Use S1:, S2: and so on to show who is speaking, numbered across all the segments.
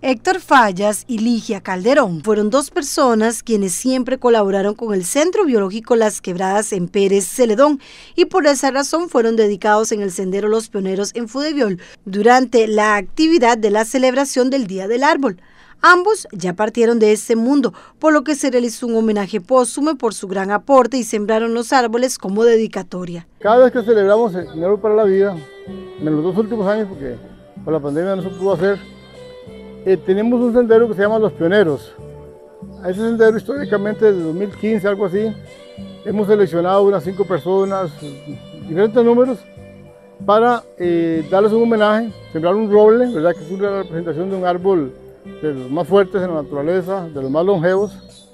S1: Héctor Fallas y Ligia Calderón fueron dos personas quienes siempre colaboraron con el Centro Biológico Las Quebradas en Pérez Celedón y por esa razón fueron dedicados en el Sendero Los Pioneros en Fudeviol durante la actividad de la celebración del Día del Árbol. Ambos ya partieron de este mundo, por lo que se realizó un homenaje póstumo por su gran aporte y sembraron los árboles como dedicatoria.
S2: Cada vez que celebramos el Árbol para la Vida, en los 2 últimos años, porque por la pandemia no se pudo hacer, tenemos un sendero que se llama Los Pioneros. A ese sendero históricamente desde 2015, algo así, hemos seleccionado unas 5 personas, diferentes números, para darles un homenaje, sembrar un roble, ¿verdad? Que es una representación de un árbol de los más fuertes en la naturaleza, de los más longevos,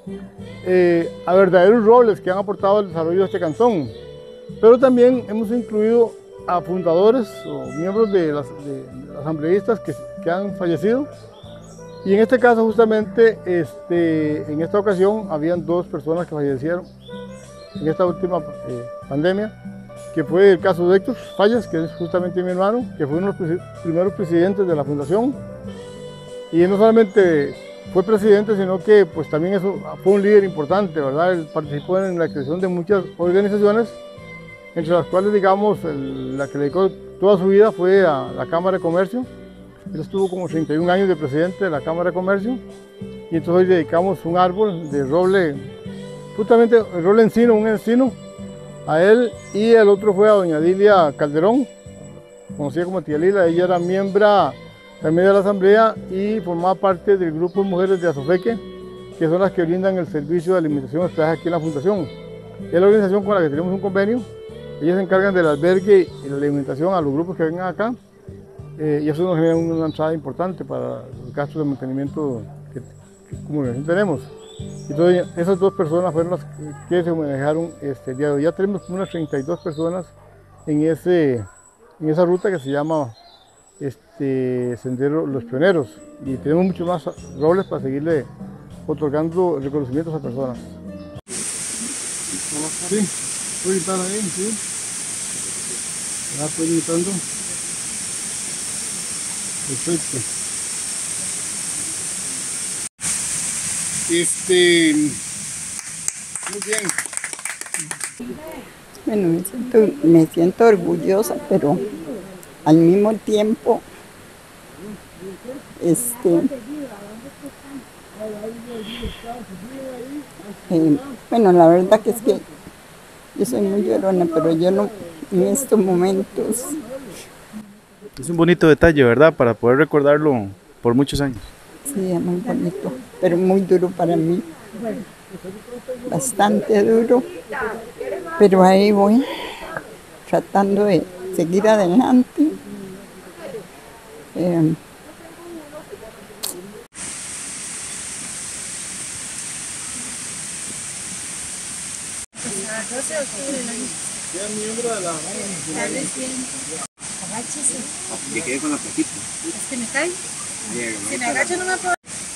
S2: a verdaderos robles que han aportado al desarrollo de este cantón. Pero también hemos incluido a fundadores o miembros de las asambleístas que han fallecido. Y en este caso justamente, en esta ocasión, habían 2 personas que fallecieron en esta última pandemia, que fue el caso de Héctor Fallas, que es justamente mi hermano, que fue uno de los primeros presidentes de la fundación. Y él no solamente fue presidente, sino que pues también fue un líder importante, ¿verdad? Él participó en la creación de muchas organizaciones, entre las cuales, digamos, la que le dedicó toda su vida fue a la Cámara de Comercio. Él estuvo como 31 años de presidente de la Cámara de Comercio y entonces hoy dedicamos un árbol de roble, justamente el roble encino, un encino, a él, y el otro fue a doña Dilia Calderón, conocida como Tía Lila. Ella era miembro también de la asamblea y formaba parte del grupo de mujeres de Azofeque, que son las que brindan el servicio de alimentación y hospedaje aquí en la fundación. Es la organización con la que tenemos un convenio. Ellas se encargan del albergue y la alimentación a los grupos que vengan acá. Y eso nos genera una entrada importante para los gastos de mantenimiento que como tenemos. Entonces, esas 2 personas fueron las que se homenajearon este día de hoy. Ya tenemos unas 32 personas en esa ruta que se llama Sendero Los Pioneros. Y tenemos muchos más roles para seguirle otorgando reconocimientos a personas. Sí, puede estar ahí, sí. Ya estoy gritando. Perfecto. Muy bien.
S3: Bueno, me siento orgullosa, pero al mismo tiempo, bueno, la verdad que es que yo soy muy llorona, pero yo no, en estos momentos.
S4: Es un bonito detalle, ¿verdad? Para poder recordarlo por muchos años.
S3: Sí, es muy bonito, pero muy duro para mí. Bastante duro, pero ahí voy, tratando de seguir adelante.
S5: Me quedé con la plaquita.
S6: Es que me cae. Si me agacho no me puedo.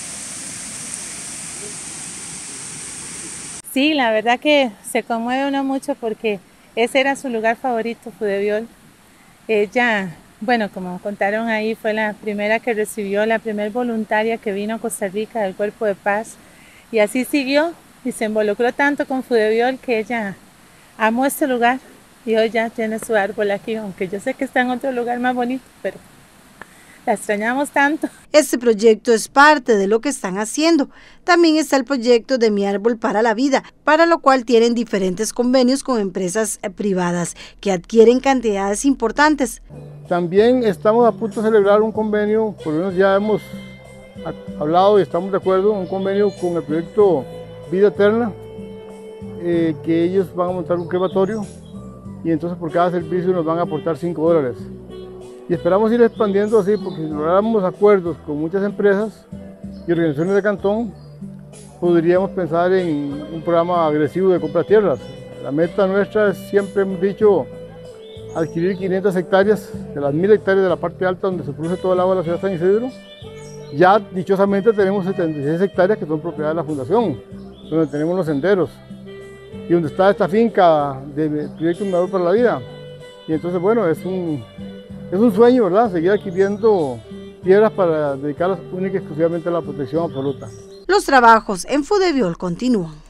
S6: Sí, la verdad que se conmueve uno mucho porque ese era su lugar favorito, Fudeviol. Ella, bueno, como contaron ahí, fue la primera que recibió, la primer voluntaria que vino a Costa Rica del Cuerpo de Paz. Y así siguió y se involucró tanto con Fudeviol que ella amó este lugar. Y hoy ya tiene su árbol aquí, aunque yo sé que está en otro lugar más bonito, pero la extrañamos tanto.
S1: Este proyecto es parte de lo que están haciendo. También está el proyecto de Mi Árbol para la Vida, para lo cual tienen diferentes convenios con empresas privadas que adquieren cantidades importantes.
S2: También estamos a punto de celebrar un convenio, por lo menos ya hemos hablado y estamos de acuerdo, un convenio con el proyecto Vida Eterna, que ellos van a montar un crematorio y entonces por cada servicio nos van a aportar $5. Y esperamos ir expandiendo así, porque si lográramos acuerdos con muchas empresas y organizaciones de cantón, podríamos pensar en un programa agresivo de compra de tierras. La meta nuestra es, siempre hemos dicho, adquirir 500 hectáreas de las 1000 hectáreas de la parte alta donde se produce todo el agua de la ciudad de San Isidro. Ya dichosamente tenemos 76 hectáreas que son propiedad de la fundación, donde tenemos los senderos y donde está esta finca del proyecto Mi Árbol para la Vida. Y entonces, bueno, es un sueño, ¿verdad? Seguir adquiriendo tierras para dedicarlas única y exclusivamente a la protección absoluta.
S1: Los trabajos en Fudeviol continúan.